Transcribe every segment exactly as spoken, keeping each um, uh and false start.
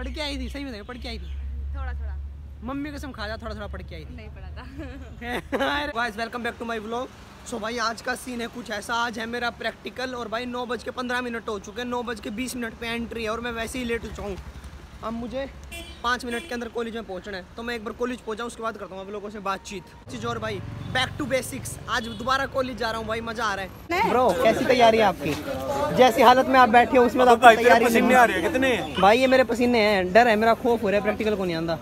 पढ़ के आई थी, सही बताइए, पढ़ के आई थी? थोड़ा थोड़ा। मम्मी कसम खा जा, थोड़ा थोड़ा पढ़ के आई थी। नहीं पढ़ा था। Guys welcome back to my vlog. So भाई आज का सीन है कुछ ऐसा, आज है मेरा प्रैक्टिकल और भाई नौ बज के पंद्रह मिनट हो चुके हैं, नौ बज के बीस मिनट पे एंट्री है और मैं वैसे ही लेट हो जाऊँ। अब मुझे पाँच मिनट के अंदर कॉलेज में पहुंचना है, तो मैं एक बार कॉलेज पहुंचा, उसके बाद करता हूँ आप लोगों से बातचीत चीज़। और भाई बैक टू बेसिक्स, आज दोबारा कॉलेज जा रहा हूँ भाई, मज़ा आ रहा है। ब्रो कैसी तैयारी है आपकी? जैसी हालत में आप बैठे हो उसमें तो आपकी तैयारी नहीं आ रही है। कितने भाई ये मेरे पसीने हैं, डर है, मेरा खौफ हो रहा है, प्रैक्टिकल को नहीं आंदा।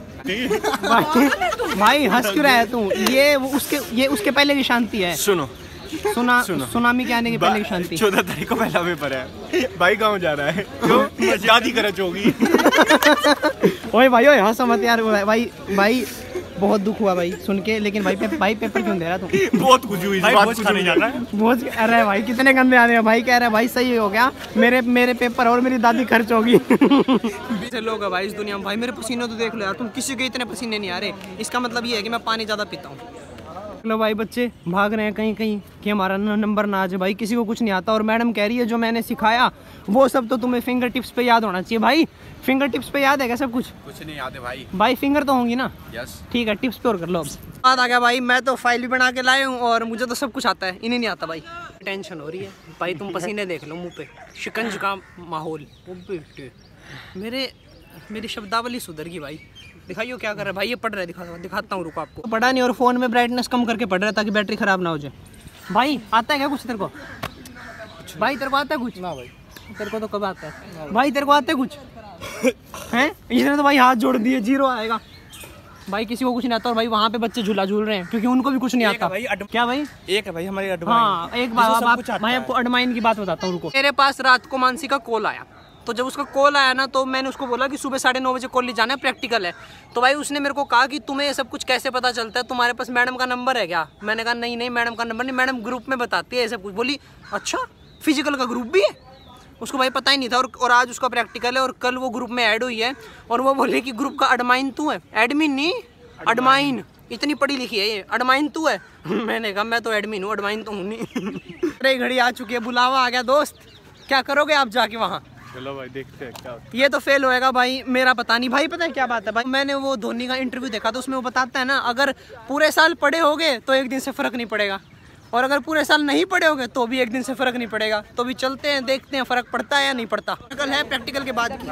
भाई, भाई हंस क्यों रहा है तू? ये उसके ये उसके पहले की शांति है। सुनो सुना सुनामी के आने के पहले की शांति। चौदह तारीख को पहला पेपर है, भाई गाँव जा रहा है, क्यों शादी करच होगी। ओए भाई ओए हंस मत यार, भाई भाई बहुत दुख हुआ भाई सुन के, लेकिन भाई पे, भाई पेपर क्यों दे रहा तू? बहुत खुशी हुई, बात खाने जा रहा है बहुत। अरे भाई कितने गंदे आ रहे हैं, भाई कह रहा है भाई सही हो गया, मेरे मेरे पेपर और मेरी दादी खर्च होगी। ऐसे लोग हैं भाई इस दुनिया में। भाई मेरे पसीने तो देख लो यार, तुम किसी के इतने पसीने नहीं आ रहे, इसका मतलब ये है कि मैं पानी ज़्यादा पीता हूँ। लो भाई बच्चे भाग रहे हैं कहीं कहीं कि हमारा नंबर ना आ जाए। भाई किसी को कुछ नहीं आता और मैडम कह रही है जो मैंने सिखाया वो सब तो तुम्हें फिंगर टिप्स पे याद होना चाहिए। भाई फिंगर टिप्स पे याद है क्या सब कुछ? कुछ नहीं याद है भाई। भाई फिंगर तो होंगी ना? यस ठीक है, टिप्स पे और कर लो। बात आ गया भाई, मैं तो फाइल भी बना के लाया हूँ और मुझे तो सब कुछ आता है, इन्हें नहीं आता भाई। टेंशन हो रही है भाई, तुम पसीने देख लो मुँह पे, शिकंज का माहौल। मेरे मेरी शब्दावली सुधर गई भाई। दिखाइयो क्या कर रहा है भाई, ये पढ़ रहा है, दिखा दिखाता हूँ रुको आपको। पढ़ा नहीं और फ़ोन में ब्राइटनेस कम करके पढ़ रहा है ताकि बैटरी ख़राब ना हो जाए। भाई आता है क्या कुछ तेरे को? भाई तेरे को आता है कुछ? ना भाई तेरे को तो कब आता है भाई, तेरे को आता है कुछ? हैं इसने तो भाई हाथ जोड़ दिए, जीरो आएगा भाई, किसी को कुछ नहीं आता। और भाई वहाँ पे बच्चे झूला झूल रहे हैं क्योंकि उनको भी कुछ नहीं आता। भाई क्या भाई? एक है भाई हमारी अडमाइन। हाँ एक बात मैं आपको अडमाइन की बात बताता हूँ, रुको। मेरे पास रात को मानसी का कॉल आया, तो जब उसका कॉल आया ना तो मैंने उसको बोला कि सुबह साढ़े नौ बजे कॉलेज जाना है, प्रैक्टिकल है। तो भाई उसने मेरे को कहा कि तुम्हें ये सब कुछ कैसे पता चलता है, तुम्हारे पास मैडम का नंबर है क्या? मैंने कहा नहीं नहीं मैडम का नंबर नहीं, मैडम ग्रुप में बताती है ये सब कुछ। बोली अच्छा फिजिकल का ग्रुप भी है? उसको भाई पता ही नहीं था। और, और आज उसका प्रैक्टिकल है और कल वो ग्रुप में ऐड हुई है और वो बोले कि ग्रुप का एडमाइन तू है। एडमिन नहीं, एडमाइन। इतनी पढ़ी लिखी है ये, एडमाइन तू है। मैंने कहा मैं तो एडमिन हूँ, एडमाइन तो हूँ नहीं। अरे घड़ी आ चुकी है, बुलावा आ गया दोस्त, क्या करोगे आप जाके वहाँ? चलो भाई देखते हैं क्या। ये तो फेल होएगा भाई, मेरा पता नहीं भाई। पता है क्या बात है भाई, मैंने वो धोनी का इंटरव्यू देखा तो उसमें वो बताता है ना, अगर पूरे साल पढ़े होगे तो एक दिन से फर्क नहीं पड़ेगा, और अगर पूरे साल नहीं पढ़े होगे तो भी एक दिन से फर्क नहीं पड़ेगा। तो भी चलते हैं देखते हैं फर्क पड़ता है या नहीं पड़ता। कल है प्रैक्टिकल के बाद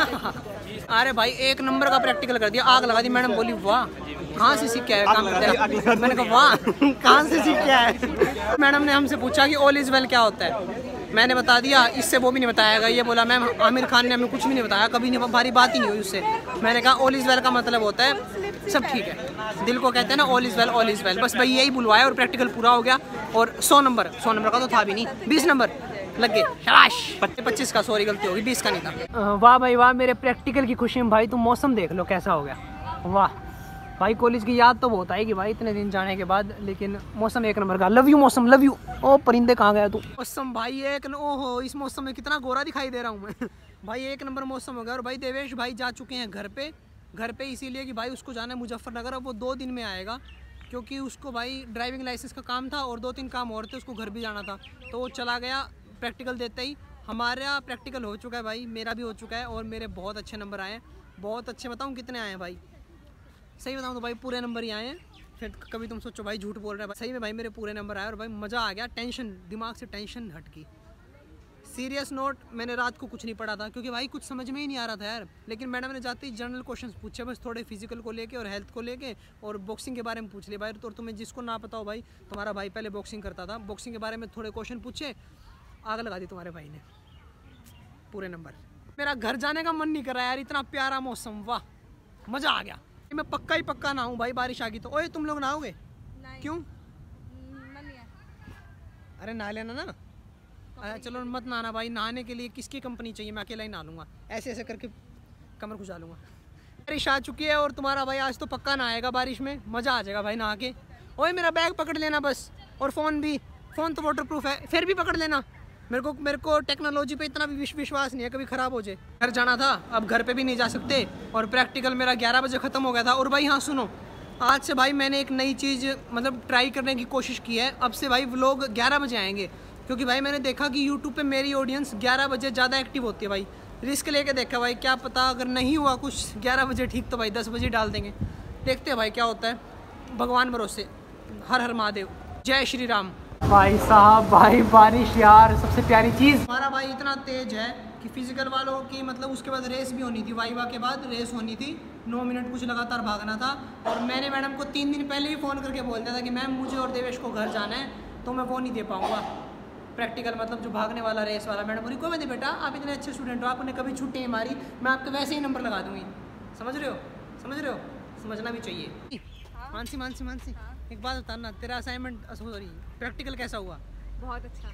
की। अरे भाई एक नंबर का प्रैक्टिकल कर दिया, आग लगा दी। मैडम बोली वाह कहाँ से सीख है काम करते? मैंने कहा वाह कहाँ से सीख क्या है? मैडम ने हमसे पूछा कि ऑल इज वेल क्या होता है, मैंने बता दिया, इससे वो भी नहीं बताएगा। ये बोला मैम आमिर खान ने हमें कुछ भी नहीं बताया, कभी नहीं भारी बात ही नहीं हुई उससे। मैंने कहा ऑल इज वेल का मतलब होता है सब ठीक है, दिल को कहते हैं ना all is well all is well. बस भाई यही बुलवाया और प्रैक्टिकल पूरा हो गया। और सौ नंबर सौ नंबर का तो था भी नहीं, बीस नंबर लग गए। शाबाश। पच्चीस का सॉरी गलती होगी, बीस का नहीं था। वाह भाई वाह, मेरे प्रैक्टिकल की खुशी में भाई तुम मौसम देख लो कैसा हो गया। वाह भाई कॉलेज की याद तो बहुत आएगी भाई इतने दिन जाने के बाद, लेकिन मौसम एक नंबर का। लव यू मौसम, लव यू। ओ परिंदे कहाँ गया तू? मौसम भाई एक न... ओहो इस मौसम में कितना गोरा दिखाई दे रहा हूँ मैं। भाई एक नंबर मौसम हो गया। और भाई देवेश भाई जा चुके हैं घर पे, घर पे इसीलिए कि भाई उसको जाना है मुजफ्फरनगर। अब वो दो दिन में आएगा क्योंकि उसको भाई ड्राइविंग लाइसेंस का काम था और दो तीन काम और थे, उसको घर भी जाना था, तो वो चला गया प्रैक्टिकल देते ही। हमारा प्रैक्टिकल हो चुका है भाई, मेरा भी हो चुका है और मेरे बहुत अच्छे नंबर आए हैं, बहुत अच्छे। बताऊँ कितने आए हैं भाई? सही बताऊँ तो भाई पूरे नंबर ही आए हैं। फिर कभी तुम सोचो भाई झूठ बोल रहे हैं, सही में भाई मेरे पूरे नंबर आए और भाई मज़ा आ गया। टेंशन दिमाग से टेंशन हट गई। सीरियस नोट, मैंने रात को कुछ नहीं पढ़ा था क्योंकि भाई कुछ समझ में ही नहीं आ रहा था यार। लेकिन मैडम ने जाते ही जनरल क्वेश्चंस पूछे बस, थोड़े फिजिकल को लेके और हेल्थ को लेके और बॉक्सिंग के बारे में पूछ लिया भाई। तो तुम्हें जिसको ना पता हो भाई, तुम्हारा भाई पहले बॉक्सिंग करता था, बॉक्सिंग के बारे में थोड़े क्वेश्चन पूछे, आग लगा दी तुम्हारे भाई ने, पूरे नंबर। मेरा घर जाने का मन नहीं कर रहा यार, इतना प्यारा मौसम, वाह मज़ा आ गया। मैं पक्का ही पक्का नहाऊं भाई, बारिश आ गई तो। ओए तुम लोग नहाओगे? क्यों? अरे नहा लेना ना। अरे चलो मत नहाना भाई, नहाने के लिए किसकी कंपनी चाहिए, मैं अकेला ही नहा लूँगा, ऐसे ऐसे करके कमर खुशा लूँगा। बारिश आ चुकी है और तुम्हारा भाई आज तो पक्का नहाएगा बारिश में, मज़ा आ जाएगा भाई नहा के। ओए मेरा बैग पकड़ लेना बस, और फ़ोन भी, फ़ोन तो वाटर प्रूफ है फिर भी पकड़ लेना। मेरे को मेरे को टेक्नोलॉजी पे इतना भी विश्वास नहीं है, कभी ख़राब हो जाए। घर जाना था, अब घर पे भी नहीं जा सकते और प्रैक्टिकल मेरा ग्यारह बजे ख़त्म हो गया था। और भाई हाँ सुनो, आज से भाई मैंने एक नई चीज़ मतलब ट्राई करने की कोशिश की है। अब से भाई व्लॉग ग्यारह बजे आएंगे क्योंकि भाई मैंने देखा कि यूट्यूब पे मेरी ऑडियंस ग्यारह बजे ज़्यादा एक्टिव होती है भाई। रिस्क लेके देखा भाई, क्या पता अगर नहीं हुआ कुछ ग्यारह बजे ठीक तो भाई दस बजे डाल देंगे। देखते हैं भाई क्या होता है, भगवान भरोसे। हर हर महादेव, जय श्री राम। भाई साहब भाई बारिश यार सबसे प्यारी चीज़। हमारा भाई इतना तेज है कि फिजिकल वालों की मतलब उसके बाद रेस भी होनी थी, वाइवा के बाद रेस होनी थी, नौ मिनट कुछ लगातार भागना था। और मैंने मैडम को तीन दिन पहले ही फ़ोन करके बोल दिया था कि मैम मुझे और देवेश को घर जाना है, तो मैं वो नहीं दे पाऊँगा प्रैक्टिकल, मतलब जो भागने वाला रेस वाला। मैडम बोली कोई नहीं बेटा, आप इतने अच्छे स्टूडेंट हो, आपने कभी छुट्टी नहीं मारी, मैं आपके वैसे ही नंबर लगा दूँगी। समझ रहे हो, समझ रहे हो, समझना भी चाहिए। हाँ? मानसी मानसी मानसी हाँ? एक बात बताना, तेरा असाइनमेंट सॉरी प्रैक्टिकल कैसा हुआ? बहुत अच्छा।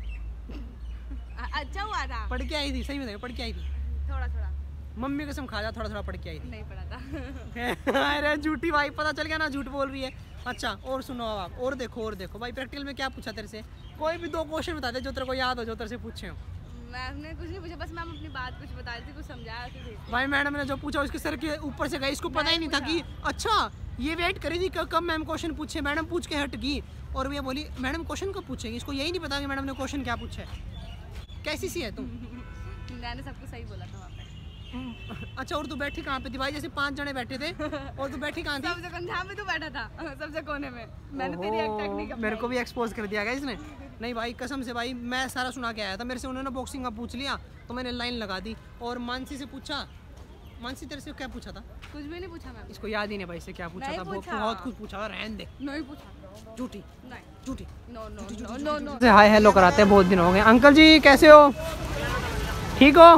अच्छा हुआ था। पढ़ के आई थी? सही में पढ़ के आई थी? थोड़ा थोड़ा। मम्मी कसम खा जा, थोड़ा थोड़ा पढ़ के आई थी। नहीं पढ़ा था। अरे झूठी भाई, पता चल गया ना झूठ बोल रही है। अच्छा और सुनो अब आप, और देखो और देखो भाई प्रैक्टिकल में क्या पूछा तेरे से, कोई भी दो क्वेश्चन बता दे जो तेरे को याद हो, जो तेरे से पूछे हो। मैंने कुछ नहीं पूछा, बस मैम अपनी बात कुछ बता रही थी, कुछ समझाया थी। भाई मैडम ने जो पूछा उसके सर के ऊपर से गई, इसको पता ही नहीं था कि अच्छा ये वेट करी थी कब मैम क्वेश्चन पूछे। मैडम पूछ के हट गई और ये बोली मैडम क्वेश्चन कब पूछेंगी, इसको यही नहीं पता कि मैडम ने क्वेश्चन क्या पूछा है। कैसी सी है तुम? मैंने सबको सही बोला था वहाँ पे। अच्छा और तू बैठी कहाँ पे थी भाई? जैसे पांच जने बैठे थे और तू बैठी कहाँ थी? सबसे कोने, जहाँ पे तू बैठा था सबसे कोने में। मैंने तेरी एक टेक्निक मेरे को भी एक्सपोज कर दिया गया इसने। नहीं भाई कसम से भाई, मैं सारा सुना के आया था, मेरे से उन्होंने बॉक्सिंग का पूछ लिया तो मैंने लाइन लगा दी। और मानसी से पूछा, मानसी तेरे से क्या पूछा था? कुछ भी नहीं पूछा मैम। इसको याद ही नहीं भाई से क्या पूछा था, बहुत कुछ पूछा था, रहने दे। नहीं पूछा। झूठी नहीं झूठी no no no no no. Hi hello कराते हैं, बहुत दिन हो गए। अंकल जी कैसे हो, ठीक हो?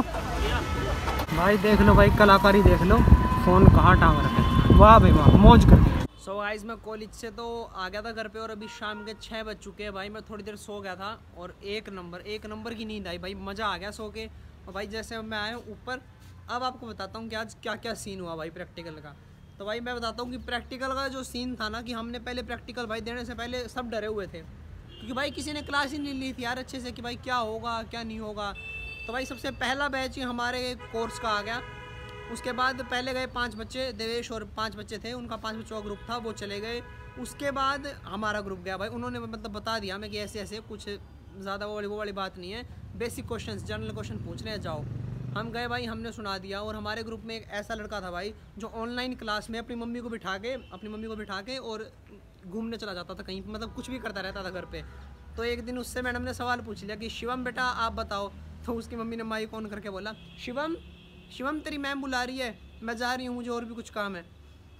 भाई देख लो भाई कलाकारी देख लो, फ़ोन कहाँ टांग रखे, वाह भाई वाह, मौज कर दी। सो गाइस मैं कॉलेज से तो आ गया था घर पे और अभी शाम के छः बज चुके हैं भाई। मैं थोड़ी देर सो गया था और एक नंबर एक नंबर की नींद आई भाई, मज़ा आ गया सो के। और भाई जैसे मैं आया हूँ ऊपर, अब आपको बताता हूँ कि आज क्या क्या सीन हुआ भाई प्रैक्टिकल का। तो भाई मैं बताता हूँ कि प्रैक्टिकल का जो सीन था ना, कि हमने पहले प्रैक्टिकल भाई देने से पहले सब डरे हुए थे, क्योंकि भाई किसी ने क्लास ही नहीं ली थी यार अच्छे से कि भाई क्या होगा क्या नहीं होगा। तो भाई सबसे पहला बैच ही हमारे कोर्स का आ गया। उसके बाद पहले गए पांच बच्चे, देवेश और पांच बच्चे थे, उनका पांच बच्चों का ग्रुप था, वो चले गए। उसके बाद हमारा ग्रुप गया भाई, उन्होंने मतलब बता दिया हमें कि ऐसे ऐसे, कुछ ज़्यादा वो वाली वो वाली बात नहीं है, बेसिक क्वेश्चंस जनरल क्वेश्चन पूछ रहे हैं, जाओ। हम गए भाई, हमने सुना दिया। और हमारे ग्रुप में एक ऐसा लड़का था भाई जो ऑनलाइन क्लास में अपनी मम्मी को बिठा के अपनी मम्मी को बिठा के और घूमने चला जाता था कहीं, मतलब कुछ भी करता रहता था घर पे। तो एक दिन उससे मैडम ने सवाल पूछ लिया कि शिवम बेटा आप बताओ। तो उसकी मम्मी ने माइक ऑन करके बोला, शिवम शिवम तेरी मैम बुला रही है, मैं जा रही हूँ, मुझे और भी कुछ काम है।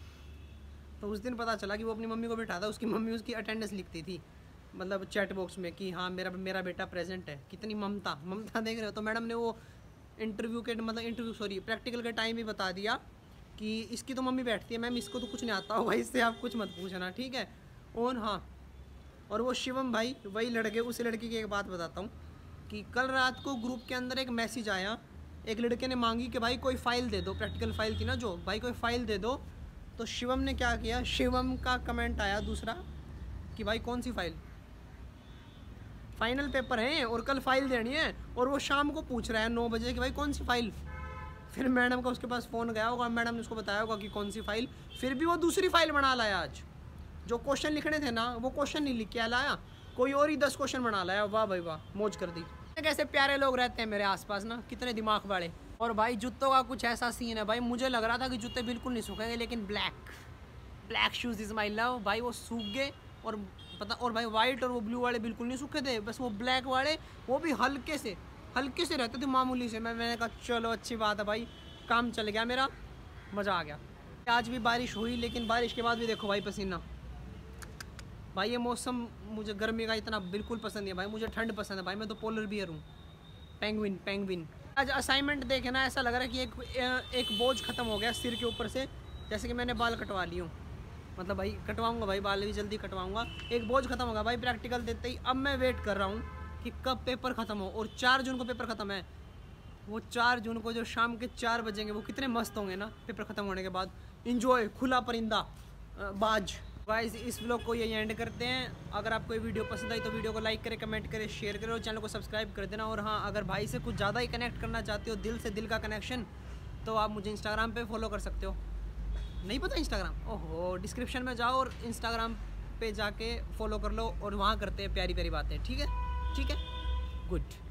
तो उस दिन पता चला कि वो अपनी मम्मी को बिठा था, उसकी मम्मी उसकी अटेंडेंस लिखती थी मतलब चैट बॉक्स में कि हाँ मेरा मेरा बेटा प्रेजेंट है। कितनी ममता ममता देख रहे हो। तो मैडम ने वो इंटरव्यू के मतलब इंटरव्यू सॉरी प्रैक्टिकल के टाइम भी बता दिया कि इसकी तो मम्मी बैठती है, मैम इसको तो कुछ नहीं आता होगा, इससे आप कुछ मत पूछना, ठीक है। और हाँ, और वो शिवम भाई वही लड़के, उस लड़की की एक बात बताता हूँ कि कल रात को ग्रुप के अंदर एक मैसेज आया, एक लड़के ने मांगी कि भाई कोई फ़ाइल दे दो, प्रैक्टिकल फ़ाइल थी ना जो, भाई कोई फ़ाइल दे दो। तो शिवम ने क्या किया, शिवम का कमेंट आया दूसरा कि भाई कौन सी फ़ाइल, फाइनल पेपर है और कल फ़ाइल देनी है, और वो शाम को पूछ रहा है नौ बजे कि भाई कौन सी फ़ाइल। फिर मैडम का उसके पास फ़ोन गया होगा, मैडम ने उसको बताया होगा कि कौन सी फ़ाइल, फिर भी वो दूसरी फ़ाइल बना लाया। आज जो क्वेश्चन लिखने थे ना वो क्वेश्चन नहीं लिख के लाया, कोई और ही दस क्वेश्चन बना लाया। वाह भाई वाह, मौज कर दी। कैसे प्यारे लोग रहते हैं मेरे आसपास ना, कितने दिमाग वाले। और भाई जूतों का कुछ ऐसा सीन है भाई, मुझे लग रहा था कि जूते बिल्कुल नहीं सूखेंगे, लेकिन black black shoes is my love भाई, वो सूख गए। और पता और भाई वाइट और वो ब्लू वाले बिल्कुल नहीं सूखे थे, बस वो ब्लैक वाले वो भी हल्के से हल्के से रहते थे, मामूली से। मैं मैंने कहा चलो अच्छी बात है भाई, काम चल गया मेरा, मज़ा आ गया। आज भी बारिश हुई, लेकिन बारिश के बाद भी देखो भाई पसीना। भाई ये मौसम मुझे गर्मी का इतना बिल्कुल पसंद नहीं है भाई, मुझे ठंड पसंद है भाई, मैं तो पोलर बियर हूँ, पेंगुइन पेंगुइन। आज असाइनमेंट देखे ना, ऐसा लग रहा है कि एक एक बोझ ख़त्म हो गया सिर के ऊपर से, जैसे कि मैंने बाल कटवा ली हूँ, मतलब भाई कटवाऊँगा भाई, बाल भी जल्दी कटवाऊँगा, एक बोझ ख़त्म होगा भाई प्रैक्टिकल देते ही। अब मैं वेट कर रहा हूँ कि कब पेपर ख़त्म हो, और चार जून को पेपर ख़त्म है। वो चार जून को जो शाम के चार बजेंगे वो कितने मस्त होंगे ना पेपर ख़त्म होने के बाद। इंजॉय, खुला परिंदा बाज। गाइस इस व्लॉग को यही एंड करते हैं। अगर आपको ये वीडियो पसंद आई तो वीडियो को लाइक करें, कमेंट करें, शेयर करें और चैनल को सब्सक्राइब कर देना। और हाँ, अगर भाई से कुछ ज़्यादा ही कनेक्ट करना चाहते हो, दिल से दिल का कनेक्शन, तो आप मुझे इंस्टाग्राम पे फॉलो कर सकते हो। नहीं पता इंस्टाग्राम? ओहो, डिस्क्रिप्शन में जाओ और इंस्टाग्राम पे जाके फॉलो कर लो, और वहाँ करते हैं प्यारी प्यारी बातें, ठीक है ठीक है, गुड।